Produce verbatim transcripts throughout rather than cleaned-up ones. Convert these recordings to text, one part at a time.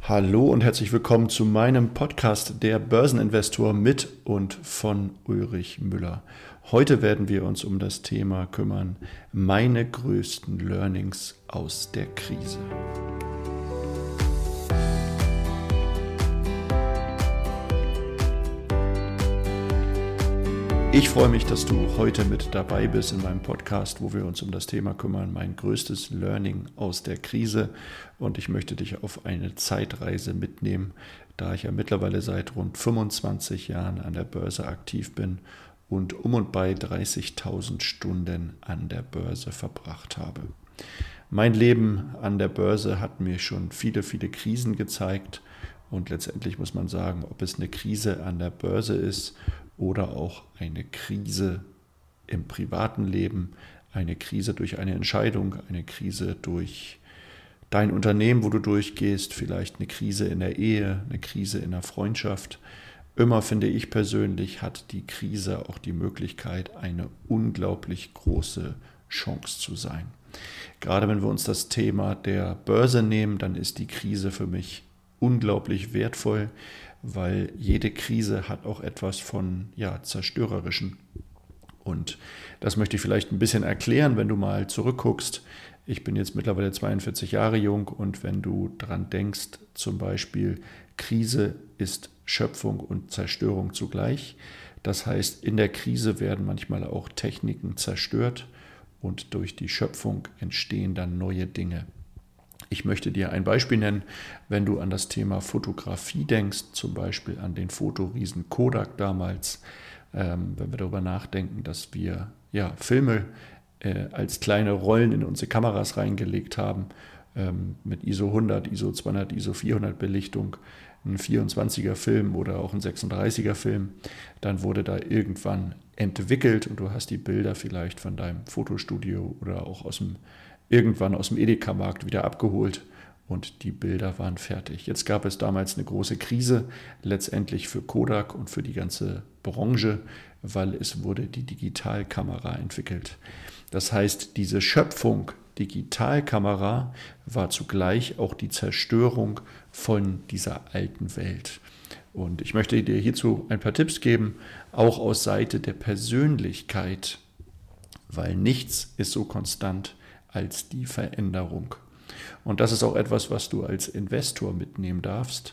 Hallo und herzlich willkommen zu meinem Podcast Der Börseninvestor mit und von Ulrich Müller. Heute werden wir uns um das Thema kümmern, meine größten Learnings aus der Krise. Ich freue mich, dass du heute mit dabei bist in meinem Podcast, wo wir uns um das Thema kümmern, mein größtes Learning aus der Krise. Und ich möchte dich auf eine Zeitreise mitnehmen, da ich ja mittlerweile seit rund fünfundzwanzig Jahren an der Börse aktiv bin und um und bei dreißigtausend Stunden an der Börse verbracht habe. Mein Leben an der Börse hat mir schon viele, viele Krisen gezeigt. Und letztendlich muss man sagen, ob es eine Krise an der Börse ist oder auch eine Krise im privaten Leben, eine Krise durch eine Entscheidung, eine Krise durch dein Unternehmen, wo du durchgehst, vielleicht eine Krise in der Ehe, eine Krise in der Freundschaft. Immer, finde ich persönlich, hat die Krise auch die Möglichkeit, eine unglaublich große Chance zu sein. Gerade wenn wir uns das Thema der Börse nehmen, dann ist die Krise für mich unglaublich wertvoll, weil jede Krise hat auch etwas von ja, Zerstörerischen. Und das möchte ich vielleicht ein bisschen erklären, wenn du mal zurückguckst. Ich bin jetzt mittlerweile zweiundvierzig Jahre jung und wenn du daran denkst, zum Beispiel, Krise ist Schöpfung und Zerstörung zugleich. Das heißt, in der Krise werden manchmal auch Techniken zerstört und durch die Schöpfung entstehen dann neue Dinge. Ich möchte dir ein Beispiel nennen, wenn du an das Thema Fotografie denkst, zum Beispiel an den Fotoriesen Kodak damals, ähm, wenn wir darüber nachdenken, dass wir ja, Filme äh, als kleine Rollen in unsere Kameras reingelegt haben, ähm, mit I S O hundert, I S O zweihundert, I S O vierhundert Belichtung, ein vierundzwanziger Film oder auch ein sechsunddreißiger Film, dann wurde da irgendwann entwickelt und du hast die Bilder vielleicht von deinem Fotostudio oder auch aus dem irgendwann aus dem Edeka-Markt wieder abgeholt und die Bilder waren fertig. Jetzt gab es damals eine große Krise, letztendlich für Kodak und für die ganze Branche, weil es wurde die Digitalkamera entwickelt. Das heißt, diese Schöpfung Digitalkamera war zugleich auch die Zerstörung von dieser alten Welt. Und ich möchte dir hierzu ein paar Tipps geben, auch aus Seite der Persönlichkeit, weil nichts ist so konstant als die Veränderung. Und das ist auch etwas, was du als Investor mitnehmen darfst.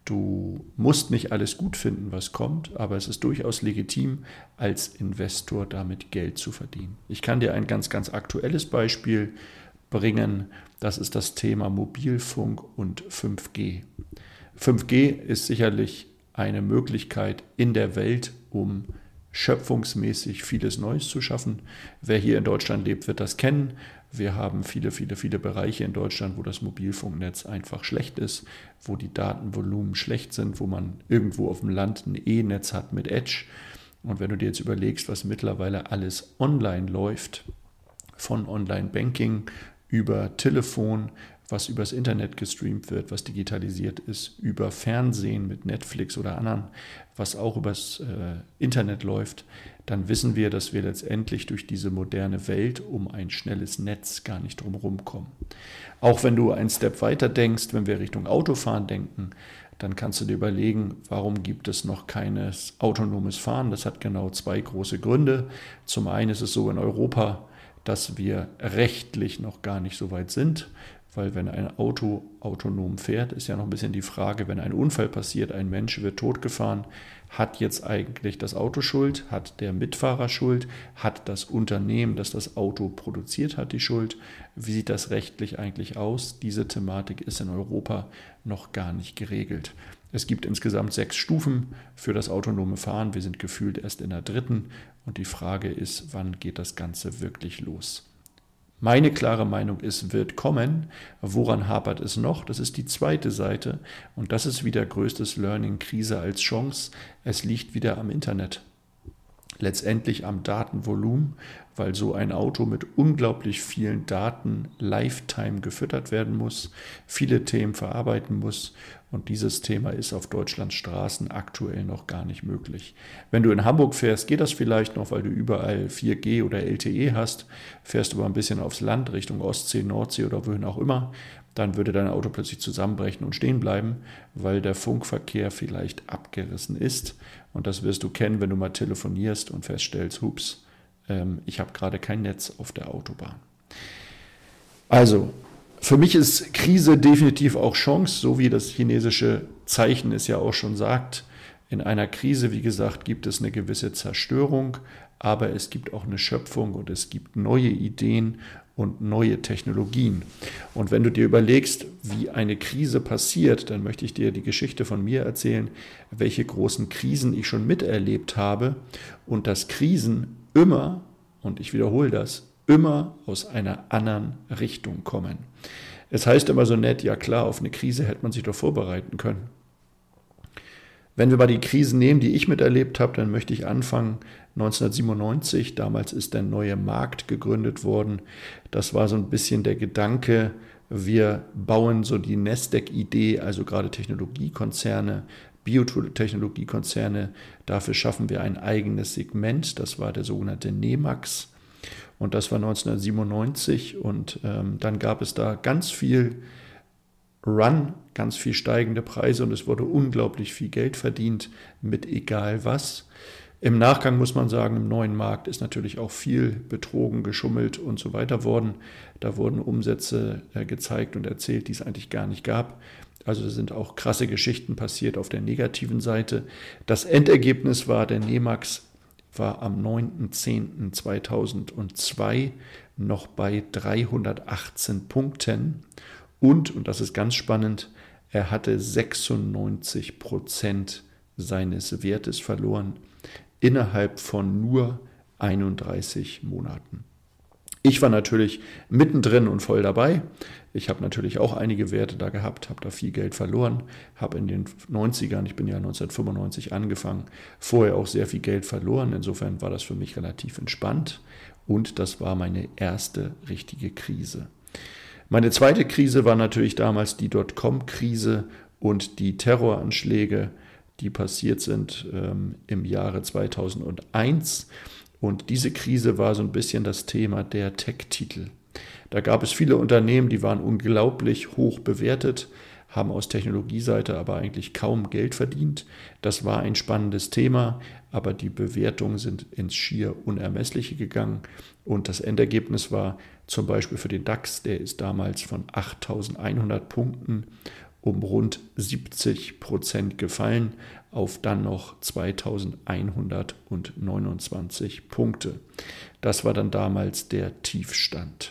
Du musst nicht alles gut finden, was kommt, aber es ist durchaus legitim, als Investor damit Geld zu verdienen. Ich kann dir ein ganz, ganz aktuelles Beispiel bringen. Das ist das Thema Mobilfunk und fünf G. fünf G ist sicherlich eine Möglichkeit in der Welt, um schöpfungsmäßig vieles Neues zu schaffen. Wer hier in Deutschland lebt, wird das kennen. Wir haben viele, viele, viele Bereiche in Deutschland, wo das Mobilfunknetz einfach schlecht ist, wo die Datenvolumen schlecht sind, wo man irgendwo auf dem Land ein E-Netz hat mit Edge. Und wenn du dir jetzt überlegst, was mittlerweile alles online läuft, von Online-Banking über Telefon, was übers Internet gestreamt wird, was digitalisiert ist, über Fernsehen mit Netflix oder anderen, was auch übers äh, Internet läuft, dann wissen wir, dass wir letztendlich durch diese moderne Welt um ein schnelles Netz gar nicht drumherum kommen. Auch wenn du einen Step weiter denkst, wenn wir Richtung Autofahren denken, dann kannst du dir überlegen, warum gibt es noch kein autonomes Fahren? Das hat genau zwei große Gründe. Zum einen ist es so in Europa, dass wir rechtlich noch gar nicht so weit sind, weil wenn ein Auto autonom fährt, ist ja noch ein bisschen die Frage, wenn ein Unfall passiert, ein Mensch wird totgefahren, hat jetzt eigentlich das Auto Schuld, hat der Mitfahrer Schuld, hat das Unternehmen, das das Auto produziert hat, die Schuld? Wie sieht das rechtlich eigentlich aus? Diese Thematik ist in Europa noch gar nicht geregelt. Es gibt insgesamt sechs Stufen für das autonome Fahren. Wir sind gefühlt erst in der dritten und die Frage ist, wann geht das Ganze wirklich los? Meine klare Meinung ist, wird kommen. Woran hapert es noch? Das ist die zweite Seite und das ist wieder größtes Learning, Krise als Chance. Es liegt wieder am Internet. Letztendlich am Datenvolumen, weil so ein Auto mit unglaublich vielen Daten Lifetime gefüttert werden muss, viele Themen verarbeiten muss und dieses Thema ist auf Deutschlands Straßen aktuell noch gar nicht möglich. Wenn du in Hamburg fährst, geht das vielleicht noch, weil du überall vier G oder L T E hast, fährst du aber ein bisschen aufs Land, Richtung Ostsee, Nordsee oder wohin auch immer, dann würde dein Auto plötzlich zusammenbrechen und stehen bleiben, weil der Funkverkehr vielleicht abgerissen ist. Und das wirst du kennen, wenn du mal telefonierst und feststellst, hups, ähm, ich habe gerade kein Netz auf der Autobahn. Also, für mich ist Krise definitiv auch Chance, so wie das chinesische Zeichen es ja auch schon sagt. In einer Krise, wie gesagt, gibt es eine gewisse Zerstörung, aber es gibt auch eine Schöpfung und es gibt neue Ideen und neue Technologien. Und wenn du dir überlegst, wie eine Krise passiert, dann möchte ich dir die Geschichte von mir erzählen, welche großen Krisen ich schon miterlebt habe und dass Krisen immer, und ich wiederhole das, immer aus einer anderen Richtung kommen. Es heißt immer so nett, ja klar, auf eine Krise hätte man sich doch vorbereiten können. Wenn wir mal die Krisen nehmen, die ich miterlebt habe, dann möchte ich anfangen neunzehnhundertsiebenundneunzig. Damals ist der neue Markt gegründet worden. Das war so ein bisschen der Gedanke, wir bauen so die Nasdaq-Idee, also gerade Technologiekonzerne, Biotechnologiekonzerne, dafür schaffen wir ein eigenes Segment. Das war der sogenannte NEMAX. Und das war neunzehnhundertsiebenundneunzig und ähm, dann gab es da ganz viel Run, ganz viel steigende Preise und es wurde unglaublich viel Geld verdient mit egal was. Im Nachgang muss man sagen, im neuen Markt ist natürlich auch viel betrogen, geschummelt und so weiter worden. Da wurden Umsätze äh, gezeigt und erzählt, die es eigentlich gar nicht gab. Also da sind auch krasse Geschichten passiert auf der negativen Seite. Das Endergebnis war, der NEMAX war am neunten zehnten zweitausendzwei noch bei dreihundertachtzehn Punkten und, und das ist ganz spannend, er hatte sechsundneunzig Prozent seines Wertes verloren innerhalb von nur einunddreißig Monaten. Ich war natürlich mittendrin und voll dabei. Ich habe natürlich auch einige Werte da gehabt, habe da viel Geld verloren, habe in den neunzigern, ich bin ja neunzehnhundertfünfundneunzig angefangen, vorher auch sehr viel Geld verloren. Insofern war das für mich relativ entspannt und das war meine erste richtige Krise. Meine zweite Krise war natürlich damals die Dotcom-Krise und die Terroranschläge, die passiert sind ähm, im Jahre zweitausendeins. Und diese Krise war so ein bisschen das Thema der Tech-Titel. Da gab es viele Unternehmen, die waren unglaublich hoch bewertet, haben aus Technologieseite aber eigentlich kaum Geld verdient. Das war ein spannendes Thema, aber die Bewertungen sind ins schier Unermessliche gegangen. Und das Endergebnis war zum Beispiel für den DAX, der ist damals von achttausendeinhundert Punkten um rund siebzig Prozent gefallen auf dann noch zweitausendeinhundertneunundzwanzig Punkte. Das war dann damals der Tiefstand.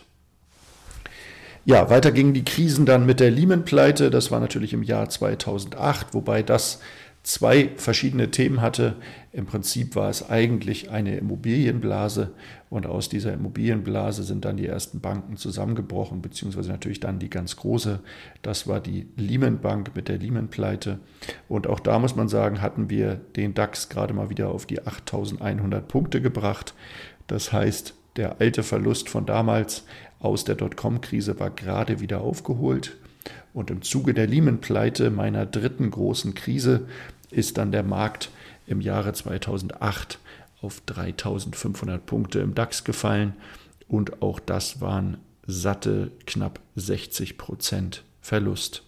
Ja, weiter gingen die Krisen dann mit der Lehman-Pleite. Das war natürlich im Jahr zweitausendacht, wobei das zwei verschiedene Themen hatte. Im Prinzip war es eigentlich eine Immobilienblase und aus dieser Immobilienblase sind dann die ersten Banken zusammengebrochen, beziehungsweise natürlich dann die ganz große. Das war die Lehman Bank mit der Lehman-Pleite. Und auch da muss man sagen, hatten wir den DAX gerade mal wieder auf die achttausendeinhundert Punkte gebracht. Das heißt, der alte Verlust von damals aus der Dotcom-Krise war gerade wieder aufgeholt. Und im Zuge der Lehman-Pleite, meiner dritten großen Krise, ist dann der Markt im Jahre zweitausendacht auf dreitausendfünfhundert Punkte im DAX gefallen. Und auch das waren satte knapp sechzig Prozent Verlust.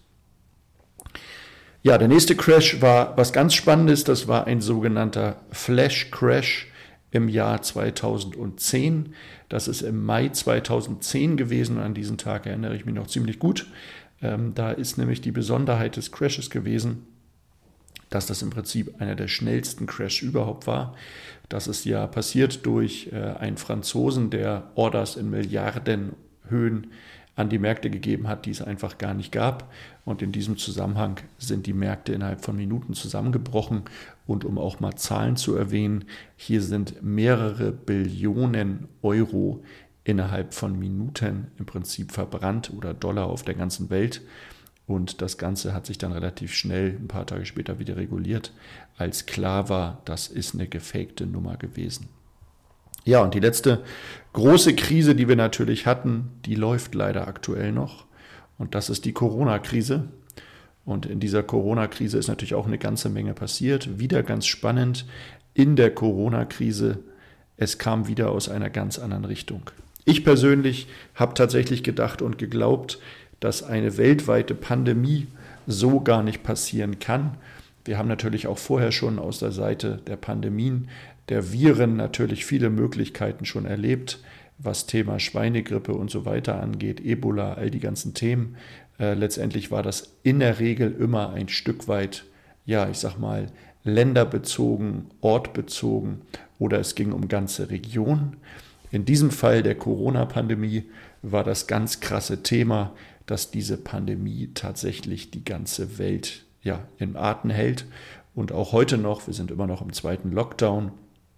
Ja, der nächste Crash war was ganz Spannendes. Das war ein sogenannter Flash-Crash im Jahr zweitausendzehn. Das ist im Mai zweitausendzehn gewesen. An diesen Tag erinnere ich mich noch ziemlich gut. Ähm, da ist nämlich die Besonderheit des Crashes gewesen, dass das im Prinzip einer der schnellsten Crash überhaupt war. Das ist ja passiert durch äh, einen Franzosen, der Orders in Milliardenhöhen an die Märkte gegeben hat, die es einfach gar nicht gab. Und in diesem Zusammenhang sind die Märkte innerhalb von Minuten zusammengebrochen. Und um auch mal Zahlen zu erwähnen, hier sind mehrere Billionen Euro innerhalb von Minuten im Prinzip verbrannt oder Dollar auf der ganzen Welt. Und das Ganze hat sich dann relativ schnell, ein paar Tage später, wieder reguliert, als klar war, das ist eine gefakte Nummer gewesen. Ja, und die letzte große Krise, die wir natürlich hatten, die läuft leider aktuell noch. Und das ist die Corona-Krise. Und in dieser Corona-Krise ist natürlich auch eine ganze Menge passiert. Wieder ganz spannend, in der Corona-Krise, es kam wieder aus einer ganz anderen Richtung. Ich persönlich habe tatsächlich gedacht und geglaubt, dass eine weltweite Pandemie so gar nicht passieren kann. Wir haben natürlich auch vorher schon aus der Seite der Pandemien, der Viren natürlich viele Möglichkeiten schon erlebt, was Thema Schweinegrippe und so weiter angeht, Ebola, all die ganzen Themen. Äh, letztendlich war das in der Regel immer ein Stück weit, ja, ich sag mal, länderbezogen, ortbezogen oder es ging um ganze Regionen. In diesem Fall der Corona-Pandemie war das ganz krasse Thema, dass diese Pandemie tatsächlich die ganze Welt ja, in Atem hält. Und auch heute noch, wir sind immer noch im zweiten Lockdown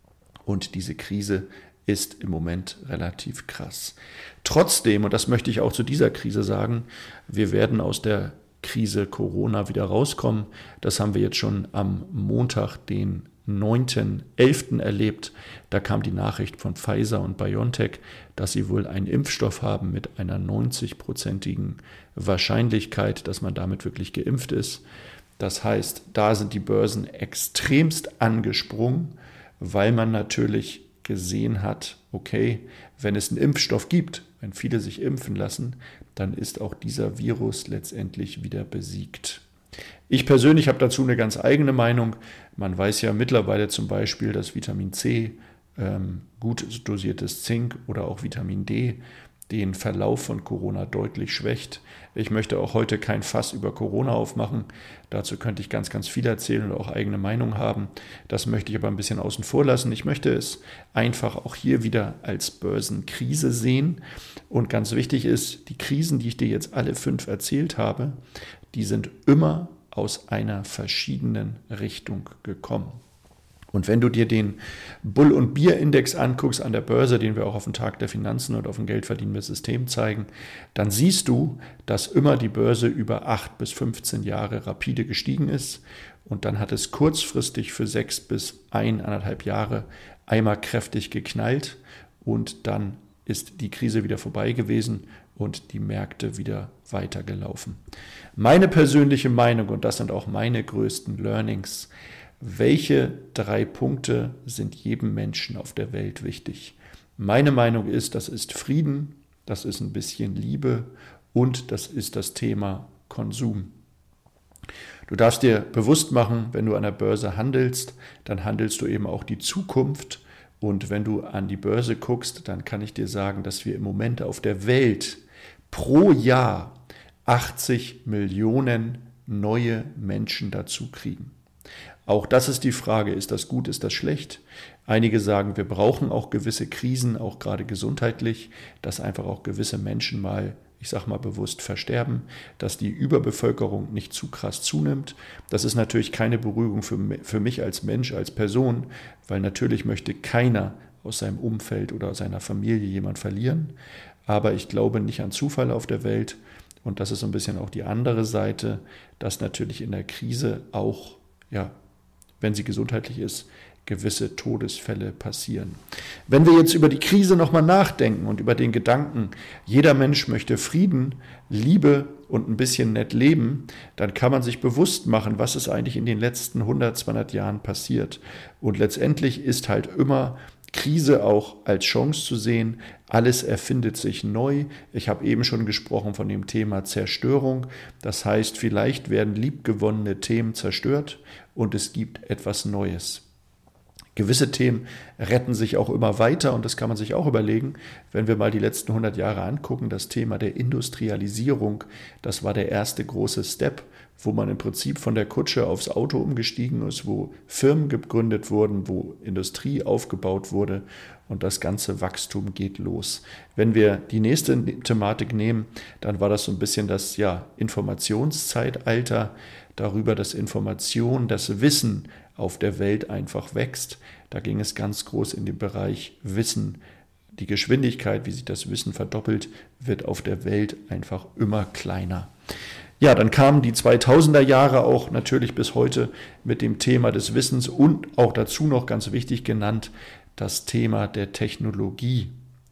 und diese Krise ist im Moment relativ krass. Trotzdem, und das möchte ich auch zu dieser Krise sagen, wir werden aus der Krise Corona wieder rauskommen. Das haben wir jetzt schon am Montag, den neunten elften erlebt. Da kam die Nachricht von Pfizer und BioNTech, dass sie wohl einen Impfstoff haben mit einer neunzig-prozentigen Wahrscheinlichkeit, dass man damit wirklich geimpft ist. Das heißt, da sind die Börsen extremst angesprungen, weil man natürlich gesehen hat, okay, wenn es einen Impfstoff gibt, wenn viele sich impfen lassen, dann ist auch dieser Virus letztendlich wieder besiegt. Ich persönlich habe dazu eine ganz eigene Meinung. Man weiß ja mittlerweile zum Beispiel, dass Vitamin C, ähm, gut dosiertes Zink oder auch Vitamin D den Verlauf von Corona deutlich schwächt. Ich möchte auch heute kein Fass über Corona aufmachen. Dazu könnte ich ganz, ganz viel erzählen und auch eigene Meinung haben. Das möchte ich aber ein bisschen außen vor lassen. Ich möchte es einfach auch hier wieder als Börsenkrise sehen. Und ganz wichtig ist, die Krisen, die ich dir jetzt alle fünf erzählt habe, die sind immer aus einer verschiedenen Richtung gekommen. Und wenn du dir den Bull- und Bier-Index anguckst an der Börse, den wir auch auf dem Tag der Finanzen und auf dem Geldverdienen mit System zeigen, dann siehst du, dass immer die Börse über acht bis fünfzehn Jahre rapide gestiegen ist. Und dann hat es kurzfristig für sechs bis eineinhalb Jahre einmal kräftig geknallt. Und dann ist die Krise wieder vorbei gewesen und die Märkte wieder weitergelaufen. Meine persönliche Meinung, und das sind auch meine größten Learnings: Welche drei Punkte sind jedem Menschen auf der Welt wichtig? Meine Meinung ist, das ist Frieden, das ist ein bisschen Liebe und das ist das Thema Konsum. Du darfst dir bewusst machen, wenn du an der Börse handelst, dann handelst du eben auch die Zukunft. Und wenn du an die Börse guckst, dann kann ich dir sagen, dass wir im Moment auf der Welt pro Jahr achtzig Millionen neue Menschen dazu kriegen. Auch das ist die Frage, ist das gut, ist das schlecht? Einige sagen, wir brauchen auch gewisse Krisen, auch gerade gesundheitlich, dass einfach auch gewisse Menschen mal, ich sage mal bewusst, versterben, dass die Überbevölkerung nicht zu krass zunimmt. Das ist natürlich keine Beruhigung für, für mich als Mensch, als Person, weil natürlich möchte keiner aus seinem Umfeld oder aus seiner Familie jemand verlieren. Aber ich glaube nicht an Zufall auf der Welt. Und das ist so ein bisschen auch die andere Seite, dass natürlich in der Krise auch, ja, wenn sie gesundheitlich ist, gewisse Todesfälle passieren. Wenn wir jetzt über die Krise nochmal nachdenken und über den Gedanken, jeder Mensch möchte Frieden, Liebe und ein bisschen nett leben, dann kann man sich bewusst machen, was ist eigentlich in den letzten hundert, zweihundert Jahren passiert. Und letztendlich ist halt immer Krise auch als Chance zu sehen. Alles erfindet sich neu. Ich habe eben schon gesprochen von dem Thema Zerstörung. Das heißt, vielleicht werden liebgewonnene Themen zerstört und es gibt etwas Neues. Gewisse Themen retten sich auch immer weiter und das kann man sich auch überlegen, wenn wir mal die letzten hundert Jahre angucken. Das Thema der Industrialisierung, das war der erste große Step, wo man im Prinzip von der Kutsche aufs Auto umgestiegen ist, wo Firmen gegründet wurden, wo Industrie aufgebaut wurde und das ganze Wachstum geht los. Wenn wir die nächste Thematik nehmen, dann war das so ein bisschen das ja, Informationszeitalter, darüber, dass Information, das Wissen auf der Welt einfach wächst. Da ging es ganz groß in den Bereich Wissen. Die Geschwindigkeit, wie sich das Wissen verdoppelt, wird auf der Welt einfach immer kleiner. Ja, dann kamen die zweitausender Jahre auch natürlich bis heute mit dem Thema des Wissens und auch dazu noch ganz wichtig genannt, das Thema der Technologie.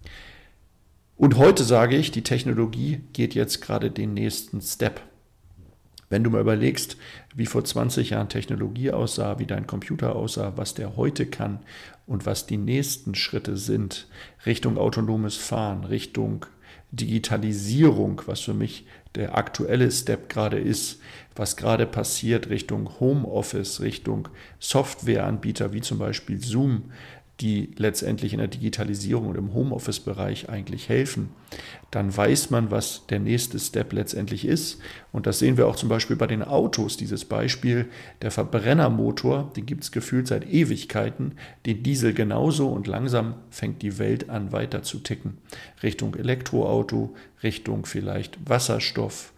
Und heute sage ich, die Technologie geht jetzt gerade den nächsten Step. Wenn du mal überlegst, wie vor zwanzig Jahren Technologie aussah, wie dein Computer aussah, was der heute kann und was die nächsten Schritte sind, Richtung autonomes Fahren, Richtung Digitalisierung, was für mich der aktuelle Step gerade ist, was gerade passiert Richtung Homeoffice, Richtung Softwareanbieter wie zum Beispiel Zoom, die letztendlich in der Digitalisierung und im Homeoffice-Bereich eigentlich helfen, dann weiß man, was der nächste Step letztendlich ist. Und das sehen wir auch zum Beispiel bei den Autos, dieses Beispiel, der Verbrennermotor, den gibt es gefühlt seit Ewigkeiten, den Diesel genauso und langsam fängt die Welt an weiter zu ticken. Richtung Elektroauto, Richtung vielleicht Wasserstoff,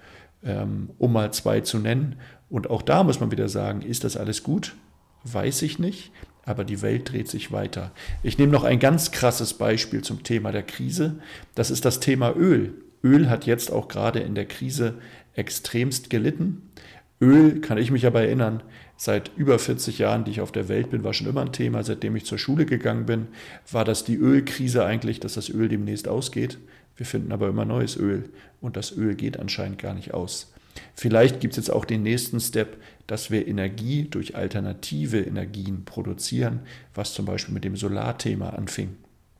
um mal zwei zu nennen. Und auch da muss man wieder sagen, ist das alles gut? Weiß ich nicht. Aber die Welt dreht sich weiter. Ich nehme noch ein ganz krasses Beispiel zum Thema der Krise. Das ist das Thema Öl. Öl hat jetzt auch gerade in der Krise extremst gelitten. Öl, kann ich mich aber erinnern, seit über vierzig Jahren, die ich auf der Welt bin, war schon immer ein Thema. Seitdem ich zur Schule gegangen bin, war das die Ölkrise eigentlich, dass das Öl demnächst ausgeht. Wir finden aber immer neues Öl und das Öl geht anscheinend gar nicht aus. Vielleicht gibt es jetzt auch den nächsten Step, dass wir Energie durch alternative Energien produzieren, was zum Beispiel mit dem Solarthema anfing.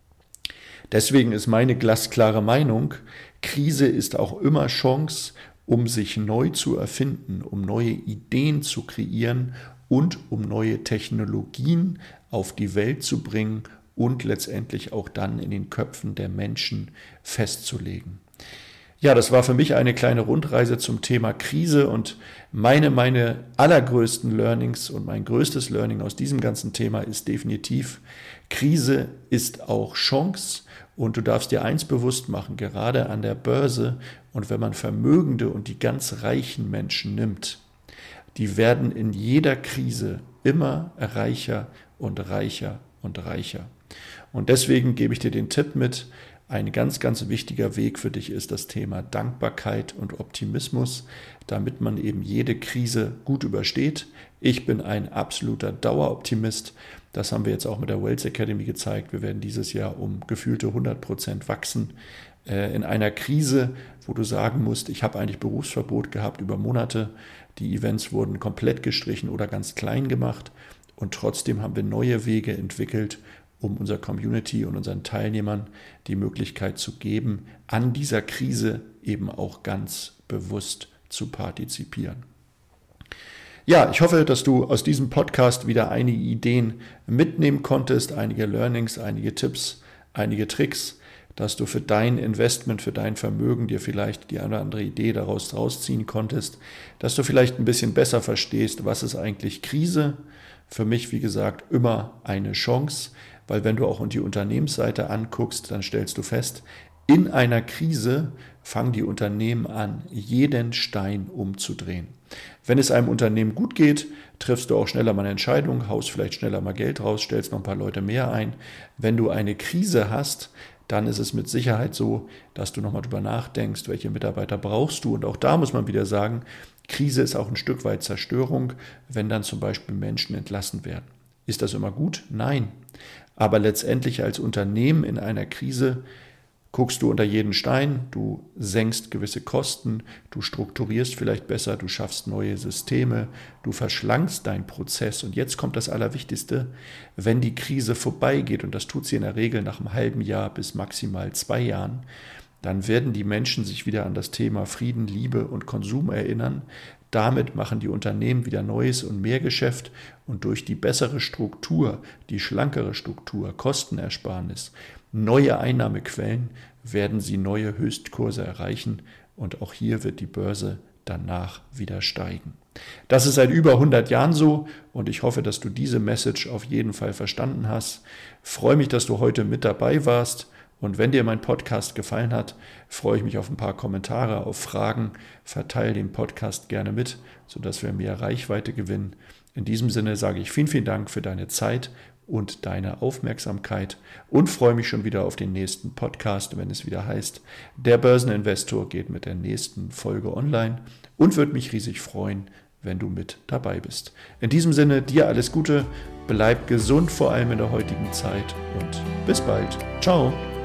Deswegen ist meine glasklare Meinung, Krise ist auch immer Chance, um sich neu zu erfinden, um neue Ideen zu kreieren und um neue Technologien auf die Welt zu bringen und letztendlich auch dann in den Köpfen der Menschen festzulegen. Ja, das war für mich eine kleine Rundreise zum Thema Krise und meine, meine allergrößten Learnings und mein größtes Learning aus diesem ganzen Thema ist definitiv, Krise ist auch Chance und du darfst dir eins bewusst machen, gerade an der Börse und wenn man Vermögende und die ganz reichen Menschen nimmt, die werden in jeder Krise immer reicher und reicher und reicher. Und deswegen gebe ich dir den Tipp mit, ein ganz, ganz wichtiger Weg für dich ist das Thema Dankbarkeit und Optimismus, damit man eben jede Krise gut übersteht. Ich bin ein absoluter Daueroptimist. Das haben wir jetzt auch mit der Wealth Academy gezeigt. Wir werden dieses Jahr um gefühlte hundert Prozent wachsen. In einer Krise, wo du sagen musst, ich habe eigentlich Berufsverbot gehabt über Monate. Die Events wurden komplett gestrichen oder ganz klein gemacht. Und trotzdem haben wir neue Wege entwickelt, um unserer Community und unseren Teilnehmern die Möglichkeit zu geben, an dieser Krise eben auch ganz bewusst zu partizipieren. Ja, ich hoffe, dass du aus diesem Podcast wieder einige Ideen mitnehmen konntest, einige Learnings, einige Tipps, einige Tricks, dass du für dein Investment, für dein Vermögen dir vielleicht die eine oder andere Idee daraus rausziehen konntest, dass du vielleicht ein bisschen besser verstehst, was ist eigentlich Krise. Für mich, wie gesagt, immer eine Chance, weil wenn du auch die Unternehmensseite anguckst, dann stellst du fest, in einer Krise fangen die Unternehmen an, jeden Stein umzudrehen. Wenn es einem Unternehmen gut geht, triffst du auch schneller mal eine Entscheidung, haust vielleicht schneller mal Geld raus, stellst noch ein paar Leute mehr ein. Wenn du eine Krise hast, dann ist es mit Sicherheit so, dass du nochmal drüber nachdenkst, welche Mitarbeiter brauchst du. Und auch da muss man wieder sagen, Krise ist auch ein Stück weit Zerstörung, wenn dann zum Beispiel Menschen entlassen werden. Ist das immer gut? Nein. Aber letztendlich als Unternehmen in einer Krise guckst du unter jeden Stein, du senkst gewisse Kosten, du strukturierst vielleicht besser, du schaffst neue Systeme, du verschlankst deinen Prozess. Und jetzt kommt das Allerwichtigste, wenn die Krise vorbeigeht, und das tut sie in der Regel nach einem halben Jahr bis maximal zwei Jahren, dann werden die Menschen sich wieder an das Thema Frieden, Liebe und Konsum erinnern. Damit machen die Unternehmen wieder neues und mehr Geschäft und durch die bessere Struktur, die schlankere Struktur, Kostenersparnis, neue Einnahmequellen werden sie neue Höchstkurse erreichen und auch hier wird die Börse danach wieder steigen. Das ist seit über hundert Jahren so und ich hoffe, dass du diese Message auf jeden Fall verstanden hast. Ich freue mich, dass du heute mit dabei warst. Und wenn dir mein Podcast gefallen hat, freue ich mich auf ein paar Kommentare, auf Fragen. Verteile den Podcast gerne mit, sodass wir mehr Reichweite gewinnen. In diesem Sinne sage ich vielen, vielen Dank für deine Zeit und deine Aufmerksamkeit und freue mich schon wieder auf den nächsten Podcast, wenn es wieder heißt, der Börseninvestor geht mit der nächsten Folge online und würde mich riesig freuen, wenn du mit dabei bist. In diesem Sinne, dir alles Gute, bleib gesund, vor allem in der heutigen Zeit und bis bald. Ciao.